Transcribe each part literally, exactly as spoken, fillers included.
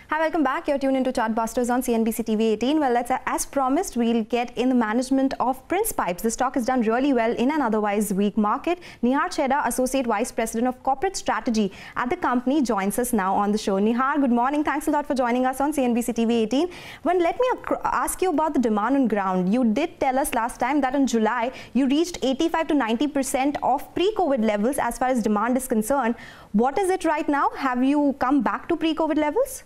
Hi, welcome back. You're tuned into Chartbusters on C N B C T V eighteen. Well, let's, as promised, we'll get in the management of Prince Pipes. The stock has done really well in an otherwise weak market. Nihar Chheda, Associate Vice President of Corporate Strategy at the company, joins us now on the show. Nihar, good morning. Thanks a lot for joining us on C N B C T V eighteen. Well, let me ask you about the demand on ground. You did tell us last time that in July, you reached eighty-five to ninety percent of pre-COVID levels as far as demand is concerned. What is it right now? Have you come back to pre-COVID levels?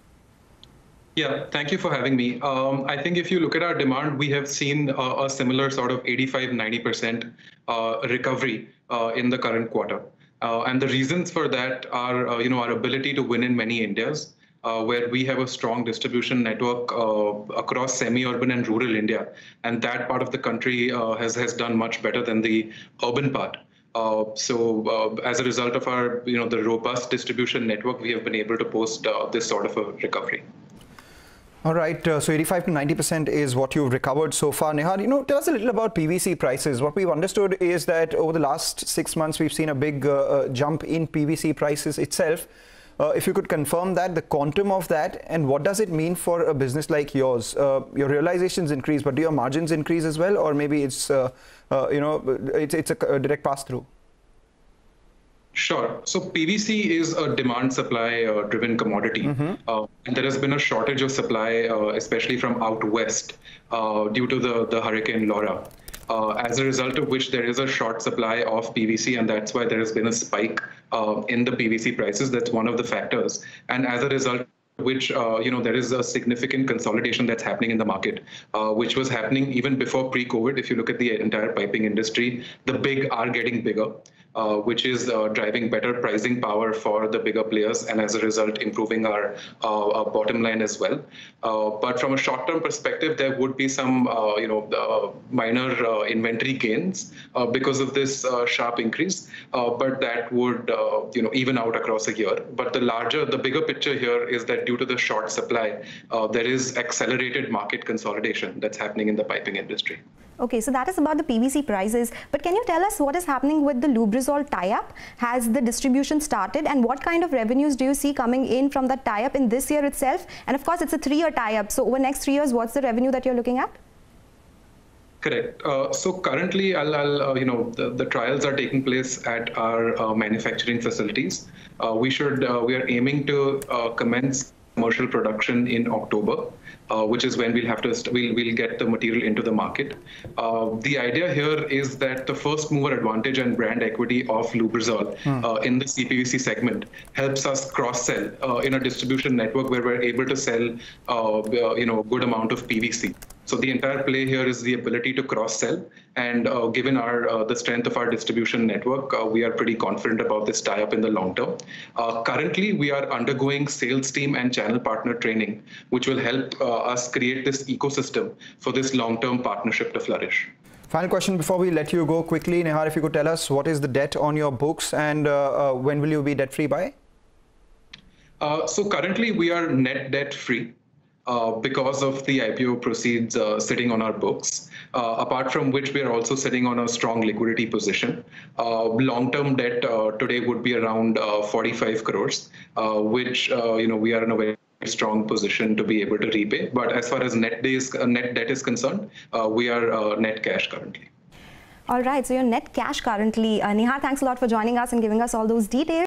Yeah, thank you for having me. Um, I think if you look at our demand, we have seen uh, a similar sort of eighty-five to ninety percent uh, recovery uh, in the current quarter. Uh, and the reasons for that are, uh, you know, our ability to win in many Indias, uh, where we have a strong distribution network uh, across semi-urban and rural India. And that part of the country uh, has, has done much better than the urban part. Uh, so uh, as a result of our, you know, the robust distribution network, we have been able to post uh, this sort of a recovery. All right, uh, so eighty-five to ninety percent is what you've recovered so far. Nihar, you know, tell us a little about P V C prices. What we've understood is that over the last six months, we've seen a big uh, uh, jump in P V C prices itself. Uh, if you could confirm that, the quantum of that, and what does it mean for a business like yours? Uh, your realizations increase, but do your margins increase as well? Or maybe it's, uh, uh, you know, it's, it's a, a direct pass-through? Sure. So P V C is a demand-supply uh, driven commodity. Mm-hmm. uh, and there has been a shortage of supply, uh, especially from out west, uh, due to the, the Hurricane Laura. Uh, as a result of which there is a short supply of P V C, and that's why there has been a spike uh, in the P V C prices. That's one of the factors. And as a result, which, uh, you know, there is a significant consolidation that's happening in the market, uh, which was happening even before pre-COVID. If you look at the entire piping industry, the big are getting bigger. Uh, which is uh, driving better pricing power for the bigger players, and as a result improving our, uh, our bottom line as well. Uh, but from a short-term perspective, there would be some uh, you know uh, minor uh, inventory gains uh, because of this uh, sharp increase, uh, but that would uh, you know even out across a year. But the larger, the bigger picture here is that due to the short supply, uh, there is accelerated market consolidation that's happening in the piping industry. Okay, so that is about the P V C prices. But can you tell us what is happening with the Lubrizol tie-up? Has the distribution started, and what kind of revenues do you see coming in from that tie-up in this year itself? And of course, it's a three-year tie-up. So over the next three years, what's the revenue that you're looking at? Correct. Uh, so currently, I'll, I'll uh, you know, the, the trials are taking place at our uh, manufacturing facilities. Uh, we should, uh, we are aiming to uh, commence commercial production in October, uh, which is when we'll have to we'll we'll get the material into the market. Uh, the idea here is that the first mover advantage and brand equity of Lubrizol hmm. uh, in the C P V C segment helps us cross sell uh, in a distribution network where we're able to sell uh, you know a good amount of P V C. So the entire play here is the ability to cross-sell, and uh, given our uh, the strength of our distribution network, uh, we are pretty confident about this tie-up in the long term. Uh, currently, we are undergoing sales team and channel partner training, which will help uh, us create this ecosystem for this long-term partnership to flourish. Final question before we let you go quickly, Nihar, if you could tell us what is the debt on your books, and uh, uh, when will you be debt-free by? Uh, so currently, we are net debt-free. Uh, because of the I P O proceeds uh, sitting on our books, uh, apart from which we are also sitting on a strong liquidity position. Uh, long-term debt uh, today would be around uh, forty-five crores, uh, which uh, you know we are in a very strong position to be able to repay. But as far as net, days, uh, net debt is concerned, uh, we are uh, net cash currently. All right, so your net cash currently. Uh, Nihar, thanks a lot for joining us and giving us all those details.